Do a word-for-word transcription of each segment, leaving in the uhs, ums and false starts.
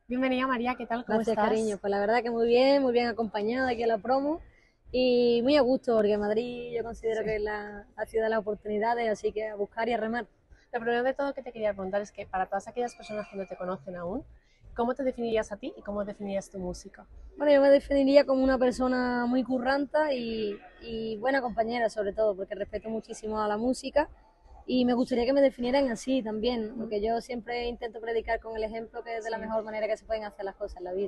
Bienvenida María, ¿qué tal? ¿Cómo Gracias, estás? cariño. Pues la verdad que muy bien, muy bien acompañada aquí a la promo y muy a gusto, porque Madrid yo considero Sí. que es la, la ciudad de las oportunidades, así que a buscar y a remar. Lo primero de todo que te quería preguntar es que para todas aquellas personas que no te conocen aún, ¿cómo te definirías a ti y cómo definirías tu música? Bueno, yo me definiría como una persona muy curranta y, y buena compañera, sobre todo, porque respeto muchísimo a la música y me gustaría que me definieran así también, Mm, porque yo siempre intento predicar con el ejemplo, que es de la Sí. mejor manera que se pueden hacer las cosas en la vida.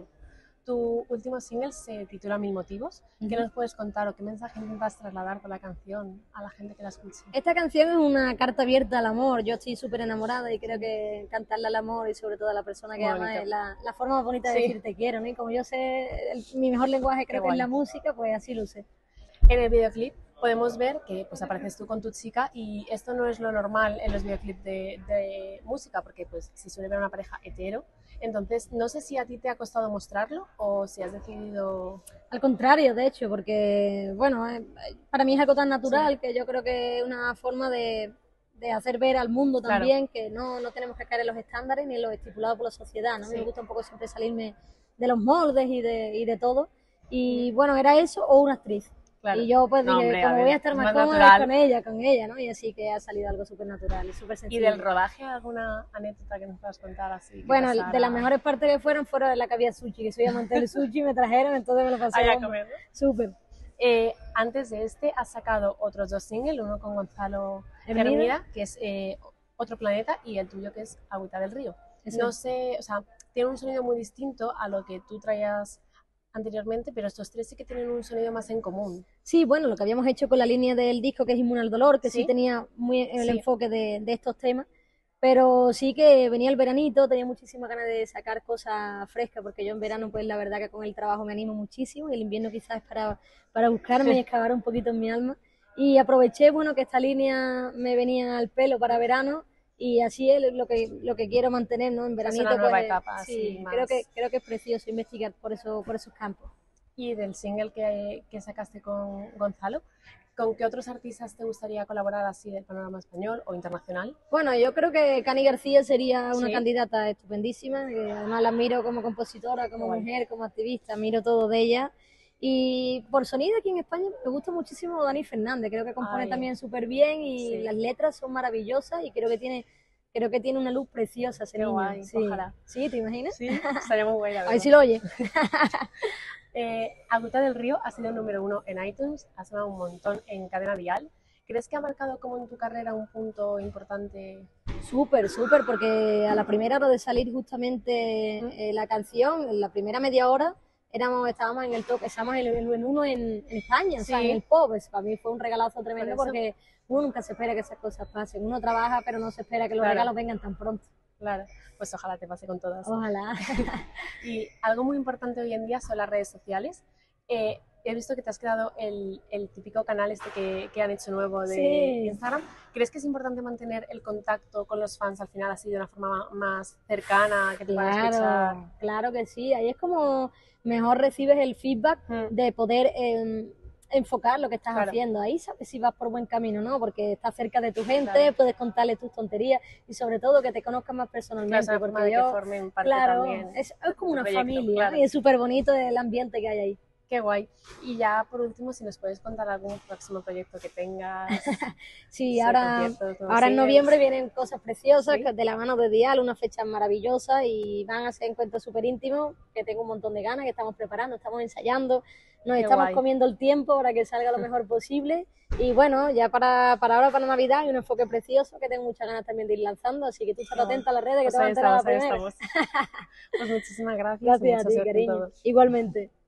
Tu último single se titula Mil motivos. ¿Qué Ujú. nos puedes contar o qué mensaje intentas trasladar con la canción a la gente que la escuche? Esta canción es una carta abierta al amor. Yo estoy súper enamorada y creo que cantarle al amor y sobre todo a la persona que Muy ama es bonito. la, la forma más bonita de Sí, decir te quiero, ¿no? Y como yo sé, el- mi mejor lenguaje qué creo que es la guay. música, pues así lo sé. En el videoclip podemos ver que pues apareces tú con tu chica y esto no es lo normal en los videoclips de, de música porque pues se suele ver una pareja hetero. Entonces no sé si a ti te ha costado mostrarlo o si has decidido... Al contrario, de hecho, porque, bueno, eh, para mí es algo tan Sí, natural que yo creo que es una forma de, de hacer ver al mundo claro, también que no, no tenemos que caer en los estándares ni en los estipulados por la sociedad, ¿no? A mí me sí. gusta un poco siempre salirme de los moldes y de, y de todo. Y bueno, era eso o una actriz. Claro. Y yo pues No, dije, hombre, a como voy a ver, estar es más más cómoda es natural. con ella, con ella, ¿no? Y así que ha salido algo súper natural y súper ¿Y del sencillo. rodaje alguna anécdota que nos puedas contar así que Bueno, de las pasara? mejores partes que fueron fueron de la que había sushi, que soy amante del sushi, me trajeron, entonces me lo pasé Allá a bomba. comer, ¿no? Súper. Eh, antes de este has sacado otros dos singles, uno con Gonzalo Hermida, Hermida, que es eh, Otro Planeta, y el tuyo que es Agüita del Río. eso No es. sé, o sea, tiene un sonido muy distinto a lo que tú traías anteriormente, pero estos tres sí que tienen un sonido más en común. Sí, bueno, lo que habíamos hecho con la línea del disco, que es Inmune al Dolor, que sí ¿Sí? tenía muy el Sí, enfoque de, de estos temas, pero sí que venía el veranito, tenía muchísimas ganas de sacar cosas frescas, porque yo en verano, sí. pues la verdad que con el trabajo me animo muchísimo, y el invierno quizás es para, para buscarme y excavar un poquito en mi alma. Y aproveché, bueno, que esta línea me venía al pelo para verano, y así es lo que, lo que quiero mantener, ¿no? En Es una veranito, nueva pues etapa, así sí, creo que, más. creo que es precioso investigar por, eso, por esos campos. Y del single que, que sacaste con Gonzalo, ¿con qué otros artistas te gustaría colaborar así del panorama español o internacional? Bueno, yo creo que Cani García sería una Sí, candidata estupendísima, que además la admiro como compositora, qué como guay. mujer, como activista, admiro todo de ella. Y por sonido aquí en España me gusta muchísimo Dani Fernández, creo que compone Ay, también súper bien y sí, las letras son maravillosas y creo que tiene, creo que tiene una luz preciosa ese qué niño. guay, Sí, ojalá. sí, ¿te imaginas? Sí, estaría muy guay, la A ver verdad. si lo oye. Eh, Agüita del Río ha sido número uno en iTunes, ha sonado un montón en Cadena Dial. ¿Crees que ha marcado como en tu carrera un punto importante? Súper, súper, porque a la primera hora de salir ¿Mm? justamente eh, la canción, en la primera media hora, éramos, estábamos en el top, estábamos en el, en uno en, en España, o sea, en el Sí, pop. Eso para mí fue un regalazo por tremendo eso. porque uno nunca se espera que esas cosas pasen. Uno trabaja, pero no se espera que los Claro, regalos vengan tan pronto. claro. Pues ojalá te pase con todas. Ojalá. Y algo muy importante hoy en día son las redes sociales. Eh, he visto que te has creado el, el típico canal este que, que, han hecho nuevo de Sí, Instagram. ¿Crees que es importante mantener el contacto con los fans al final así de una forma más cercana, que te puedan escuchar? claro, claro que sí. Ahí es como mejor recibes el feedback Mm, de poder eh, enfocar lo que estás claro, haciendo. Ahí sabes si vas por buen camino, ¿no? Porque estás cerca de tu claro. gente, puedes contarle tus tonterías y sobre todo que te conozcan más Claro, es personalmente. una forma Porque de que yo, formen parte claro, también es, es como de tu una proyecto, familia, ¿no? claro. Y es súper bonito el ambiente que hay ahí. Qué guay. Y ya por último, si nos puedes contar algún próximo proyecto que tengas, Sí, sé, ahora, conciertos, nuevos ahora en noviembre singles. vienen cosas preciosas Sí, que de la mano de Dial, unas fechas maravillosas y van a ser encuentros súper íntimos que tengo un montón de ganas, que estamos preparando, estamos ensayando, nos qué estamos guay. comiendo el tiempo para que salga lo mejor posible y bueno, ya para, para ahora, para Navidad, hay un enfoque precioso que tengo muchas ganas también de ir lanzando, así que tú estar Qué guay. atenta a las redes que te Pues vas a ahí enterar a la estamos, ahí primera. estamos. Pues muchísimas gracias y Gracias a mucha ti, suerte en cariño. todo. Igualmente.